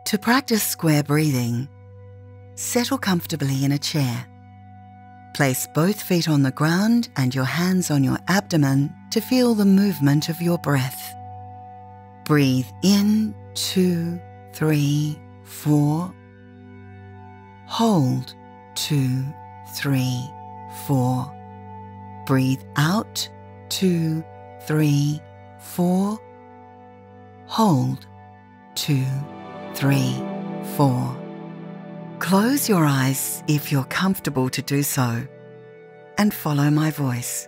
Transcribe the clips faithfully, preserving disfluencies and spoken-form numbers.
To practice square breathing, settle comfortably in a chair. Place both feet on the ground and your hands on your abdomen to feel the movement of your breath. Breathe in, two, three, four. Hold, two, three, four. Breathe out, two, three, four. Hold, two, three, four. Close your eyes if you're comfortable to do so, and follow my voice.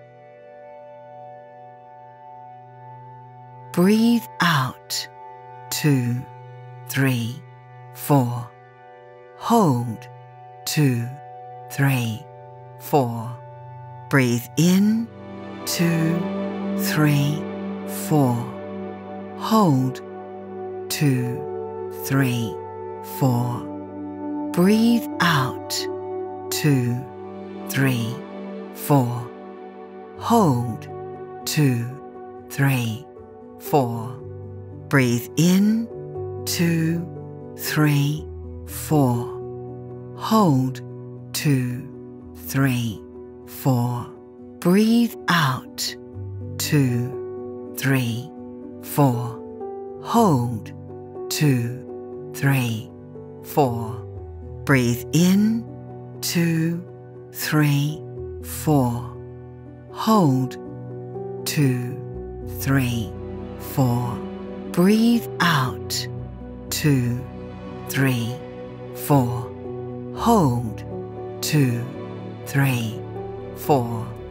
Breathe out, two, three, four. Hold, two, three, four. Breathe in, two, three, four. Hold, two, three, four. Breathe out, two, three, four. Hold, two, three, four. Breathe in, two, three, four. Hold, two, three, four. Breathe out, two, three, four. Hold, two, three, four. Breathe in, two, three, four. Hold, two, three, four. Breathe out, two, three, four. Hold, two, three, four.